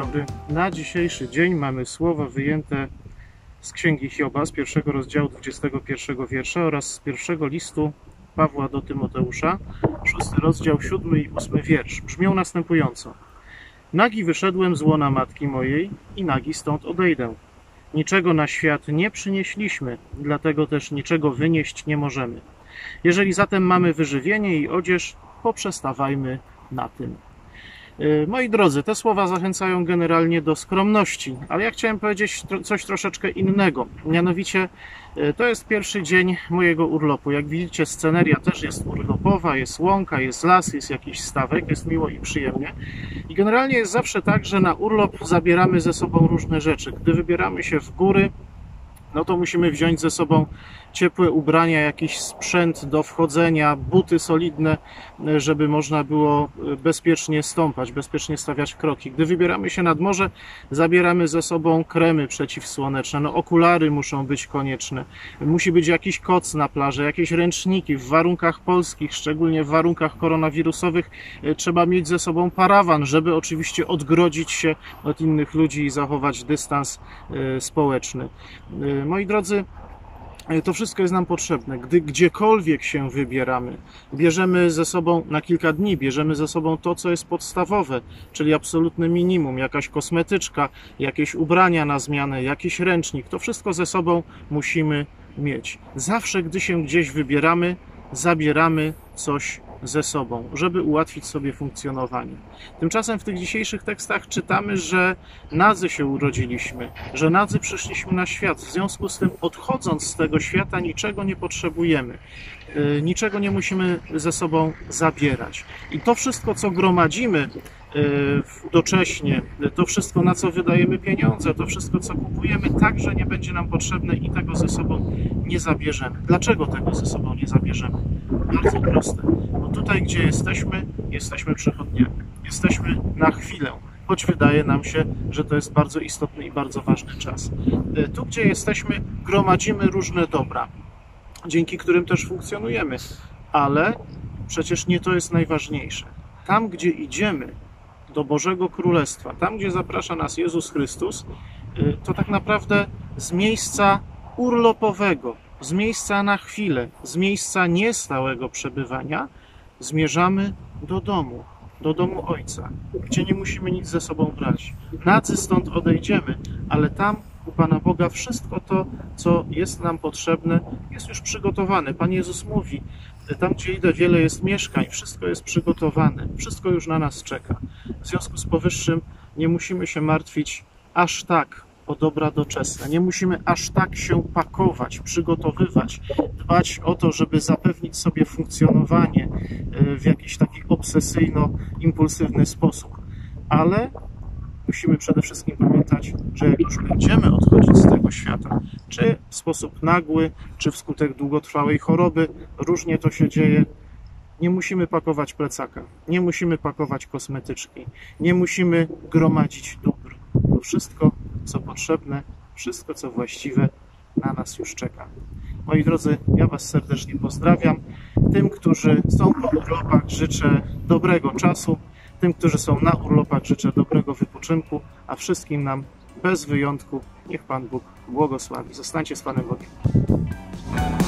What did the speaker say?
dobry. Na dzisiejszy dzień mamy słowa wyjęte z Księgi Hioba, z 1 rozdziału 21 wiersza oraz z pierwszego listu Pawła do Tymoteusza, 6 rozdział 7 i 8 wiersz. Brzmią następująco. Nagi wyszedłem z łona matki mojej i nagi stąd odejdę. Niczego na świat nie przynieśliśmy, dlatego też niczego wynieść nie możemy. Jeżeli zatem mamy wyżywienie i odzież, poprzestawajmy na tym. Moi drodzy, te słowa zachęcają generalnie do skromności, ale ja chciałem powiedzieć coś troszeczkę innego. Mianowicie to jest pierwszy dzień mojego urlopu. Jak widzicie, sceneria też jest urlopowa, jest łąka, jest las, jest jakiś stawek, jest miło i przyjemnie. I generalnie jest zawsze tak, że na urlop zabieramy ze sobą różne rzeczy. Gdy wybieramy się w góry, no to musimy wziąć ze sobą ciepłe ubrania, jakiś sprzęt do wchodzenia, buty solidne, żeby można było bezpiecznie stąpać, bezpiecznie stawiać kroki. Gdy wybieramy się nad morze, zabieramy ze sobą kremy przeciwsłoneczne, no okulary muszą być konieczne, musi być jakiś koc na plaży, jakieś ręczniki. W warunkach polskich, szczególnie w warunkach koronawirusowych, trzeba mieć ze sobą parawan, żeby oczywiście odgrodzić się od innych ludzi i zachować dystans społeczny. Moi drodzy, to wszystko jest nam potrzebne. Gdy gdziekolwiek się wybieramy, bierzemy ze sobą na kilka dni, bierzemy ze sobą to, co jest podstawowe, czyli absolutne minimum, jakaś kosmetyczka, jakieś ubrania na zmianę, jakiś ręcznik. To wszystko ze sobą musimy mieć. Zawsze, gdy się gdzieś wybieramy, zabieramy coś ze sobą, żeby ułatwić sobie funkcjonowanie. Tymczasem w tych dzisiejszych tekstach czytamy, że nadzy się urodziliśmy, że nadzy przyszliśmy na świat. W związku z tym, odchodząc z tego świata, niczego nie potrzebujemy. Niczego nie musimy ze sobą zabierać. I to wszystko, co gromadzimy docześnie, to wszystko, na co wydajemy pieniądze, to wszystko, co kupujemy, także nie będzie nam potrzebne i tego ze sobą nie zabierzemy. Dlaczego tego ze sobą nie zabierzemy? Bardzo proste. Bo tutaj, gdzie jesteśmy przechodniami. Jesteśmy na chwilę, choć wydaje nam się, że to jest bardzo istotny i bardzo ważny czas. Tu, gdzie jesteśmy, gromadzimy różne dobra, dzięki którym też funkcjonujemy, ale przecież nie to jest najważniejsze. Tam, gdzie idziemy do Bożego Królestwa, tam, gdzie zaprasza nas Jezus Chrystus, to tak naprawdę z miejsca urlopowego, z miejsca na chwilę, z miejsca niestałego przebywania zmierzamy do domu Ojca, gdzie nie musimy nic ze sobą brać. Nadzy stąd odejdziemy, ale tam u Pana Boga wszystko to, co jest nam potrzebne, jest już przygotowane. Pan Jezus mówi, tam gdzie idę, wiele jest mieszkań, wszystko jest przygotowane, wszystko już na nas czeka. W związku z powyższym nie musimy się martwić aż tak o dobra doczesne. Nie musimy aż tak się pakować, przygotowywać, dbać o to, żeby zapewnić sobie funkcjonowanie w jakiś taki obsesyjno-impulsywny sposób. Ale musimy przede wszystkim pamiętać, że jak już będziemy odchodzić z tego świata, czy w sposób nagły, czy wskutek długotrwałej choroby, różnie to się dzieje, nie musimy pakować plecaka, nie musimy pakować kosmetyczki, nie musimy gromadzić dóbr. To wszystko, co potrzebne, wszystko, co właściwe, na nas już czeka. Moi drodzy, ja Was serdecznie pozdrawiam. Tym, którzy są po urlopach, życzę dobrego czasu. Tym, którzy są na urlopach, życzę dobrego wypoczynku, a wszystkim nam bez wyjątku niech Pan Bóg błogosławi. Zostańcie z Panem Bogiem.